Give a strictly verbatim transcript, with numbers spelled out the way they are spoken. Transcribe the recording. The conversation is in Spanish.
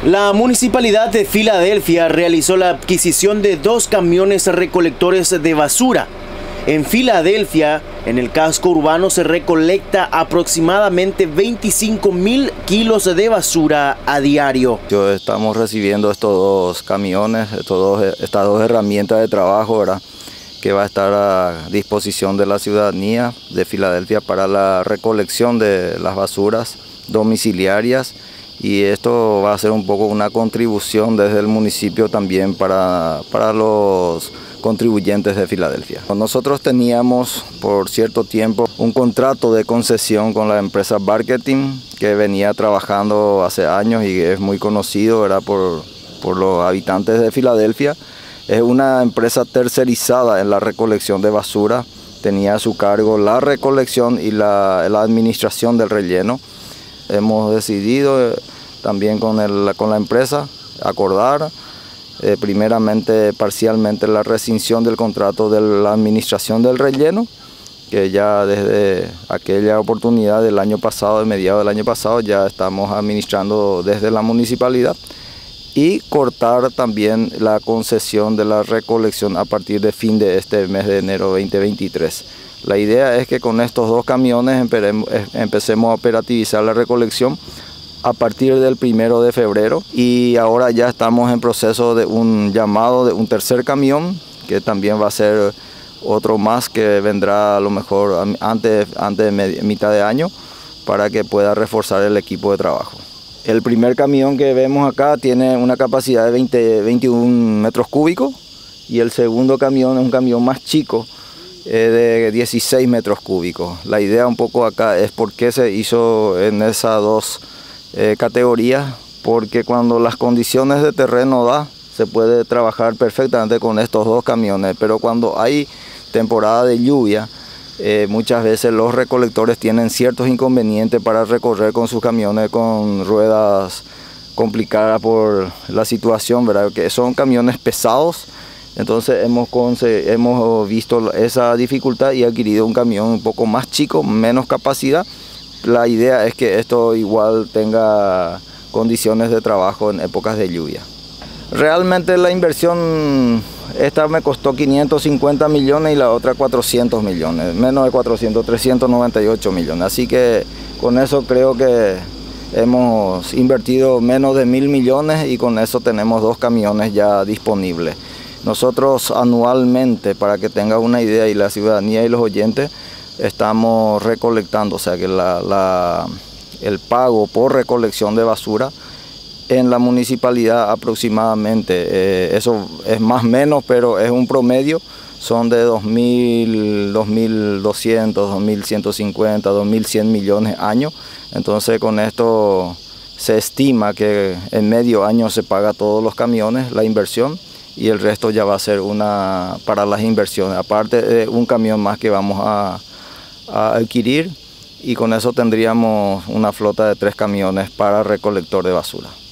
La Municipalidad de Filadelfia realizó la adquisición de dos camiones recolectores de basura. En Filadelfia, en el casco urbano, se recolecta aproximadamente veinticinco mil kilos de basura a diario. Estamos recibiendo estos dos camiones, estos dos, estas dos herramientas de trabajo, ¿verdad?, que va a estar a disposición de la ciudadanía de Filadelfia para la recolección de las basuras domiciliarias. Y esto va a ser un poco una contribución desde el municipio también para, para los contribuyentes de Filadelfia. Nosotros teníamos por cierto tiempo un contrato de concesión con la empresa Barketing, que venía trabajando hace años y es muy conocido, ¿verdad?, por, por los habitantes de Filadelfia. Es una empresa tercerizada en la recolección de basura, tenía a su cargo la recolección y la, la administración del relleno. Hemos decidido eh, también con, el, con la empresa acordar eh, primeramente parcialmente la rescisión del contrato de la administración del relleno, que ya desde aquella oportunidad del año pasado, de mediados del año pasado, ya estamos administrando desde la municipalidad, y cortar también la concesión de la recolección a partir de fin de este mes de enero veinte veintitrés. La idea es que con estos dos camiones empecemos a operativizar la recolección a partir del primero de febrero, y ahora ya estamos en proceso de un llamado de un tercer camión, que también va a ser otro más que vendrá a lo mejor antes, antes de mitad de año, para que pueda reforzar el equipo de trabajo. El primer camión que vemos acá tiene una capacidad de veinte, veintiún metros cúbicos, y el segundo camión es un camión más chico, de dieciséis metros cúbicos. La idea un poco acá es por qué se hizo en esas dos eh, categorías, porque cuando las condiciones de terreno da, se puede trabajar perfectamente con estos dos camiones, pero cuando hay temporada de lluvia, eh, muchas veces los recolectores tienen ciertos inconvenientes para recorrer con sus camiones con ruedas complicadas por la situación, ¿verdad?, que son camiones pesados. Entonces hemos, hemos visto esa dificultad y adquirido un camión un poco más chico, menos capacidad. La idea es que esto igual tenga condiciones de trabajo en épocas de lluvia. Realmente la inversión, esta me costó quinientos cincuenta millones y la otra cuatrocientos millones, menos de cuatrocientos, trescientos noventa y ocho millones. Así que con eso creo que hemos invertido menos de mil millones y con eso tenemos dos camiones ya disponibles. Nosotros anualmente, para que tenga una idea, y la ciudadanía y los oyentes, estamos recolectando, o sea que la, la, el pago por recolección de basura en la municipalidad aproximadamente, eh, eso es más o menos, pero es un promedio, son de dos mil, dos mil doscientos, dos mil ciento cincuenta, dos mil cien millones año. Entonces con esto se estima que en medio año se paga todos los camiones, la inversión, y el resto ya va a ser una para las inversiones, aparte de un camión más que vamos a, a adquirir, y con eso tendríamos una flota de tres camiones para recolector de basura.